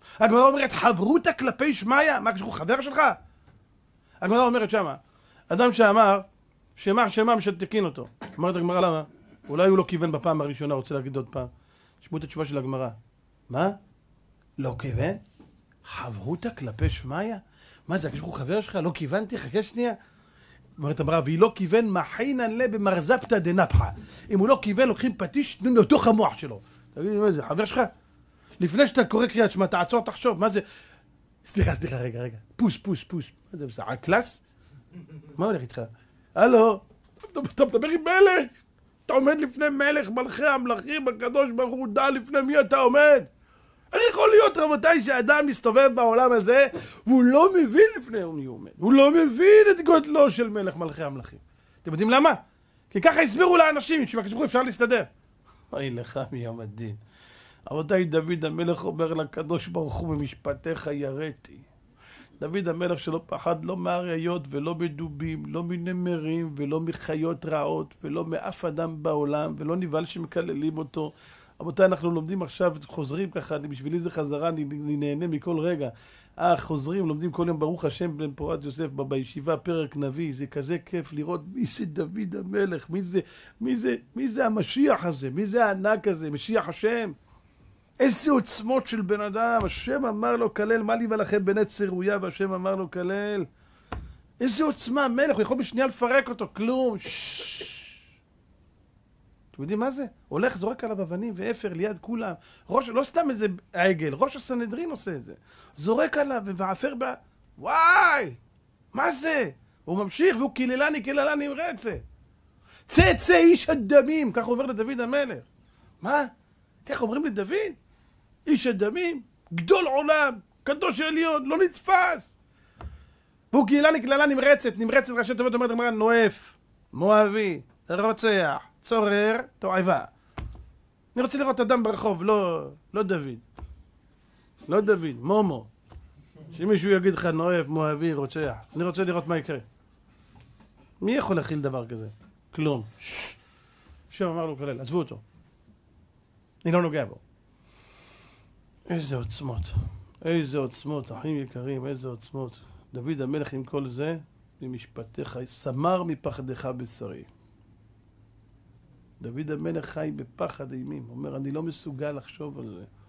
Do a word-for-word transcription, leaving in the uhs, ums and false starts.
הגמרא אומרת, חברותא כלפי שמיא? מה, כשהוא חבר שלך? הגמרא אומרת שמה, אדם שאמר, שמע שמע משתקין אותו. אומרת הגמרא, למה? אולי הוא לא כיוון בפעם הראשונה, רוצה להגיד עוד פעם. תשמעו את התשובה של הגמרא. מה? לא כיוון? חברותא כלפי שמיא? מה זה, כשהוא חבר שלך? לא כיוונתי? חכה שנייה. אומרת הגמרא, והיא לא כיוון מחינן לה במרזפתא דנפחא. אם הוא לא כיוון, לוקחים פטיש, תנו לתוך המוח שלו. תגיד, מה זה, חבר שלך? לפני שאתה קורא קריאת שמע, תעצור, תחשוב, מה זה? סליחה, סליחה, רגע, רגע. פוס, פוס, פוס. מה זה, זה הקלאס? מה הולך איתך? הלו? אתה מדבר עם מלך? אתה עומד לפני מלך, מלכי המלכים, הקדוש ברוך הוא, דע לפני מי אתה עומד? איך יכול להיות, רבותיי, שאדם מסתובב בעולם הזה, והוא לא מבין לפני מי הוא עומד? הוא לא מבין את גודלו של מלך מלכי המלכים. אתם יודעים למה? כי ככה הסבירו לאנשים, שבקשבו אפשר להסתדר. אוי לך מיום הדין. רבותיי, דוד המלך אומר לקדוש ברוך הוא, במשפטיך יראתי. דוד המלך שלא פחד לא מאריות ולא מדובים, לא מנמרים ולא מחיות רעות ולא מאף אדם בעולם, ולא נבהל שמקללים אותו. רבותיי, אנחנו לומדים עכשיו, חוזרים ככה, בשבילי זה חזרה, אני, אני נהנה מכל רגע. אה, חוזרים, לומדים כל יום ברוך השם בן פורת יוסף בישיבה, פרק נביא, זה כזה כיף לראות מי זה דוד המלך, מי זה, מי זה, מי זה המשיח הזה, מי זה הענק הזה, משיח השם. איזה עוצמות של בן אדם, השם אמר לו כלל, מה לי ולכם בני צירויה, והשם אמר לו כלל. איזה עוצמה, המלך, הוא יכול בשנייה לפרק אותו, כלום. אתם יודעים מה זה? הולך, זורק עליו אבנים ואפר ליד כולם. ראש, לא סתם איזה עגל, ראש הסנהדרין עושה את זה. זורק עליו ועפר ב... וואי! מה זה? הוא ממשיך והוא קיללני, קיללני נמרצת. צא, צא איש הדמים, ככה הוא אומר לדוד המלך. מה? ככה אומרים לדוד? איש הדמים, גדול עולם, קדוש עליון, לא נתפס. והוא קיללני, קיללה נמרצת, נמרצת ראשי תיבות אומרת הגמרא, נואף, מואבי, רוצח, צורר, תועבה. אני רוצה לראות אדם ברחוב, לא, לא דוד. לא דוד, מומו. שמישהו יגיד לך נואף, מואבי, רוצח. אני רוצה לראות מה יקרה. מי יכול להכיל דבר כזה? כלום. שם אמר לו כלל, עזבו אותו. אני לא נוגע בו. איזה עוצמות. איזה עוצמות, אחים יקרים, איזה עוצמות. דוד המלך עם כל זה, במשפטיך, סמר מפחדך בשרי. דוד המלך חי בפחד אימים. אומר, אני לא מסוגל לחשוב על זה.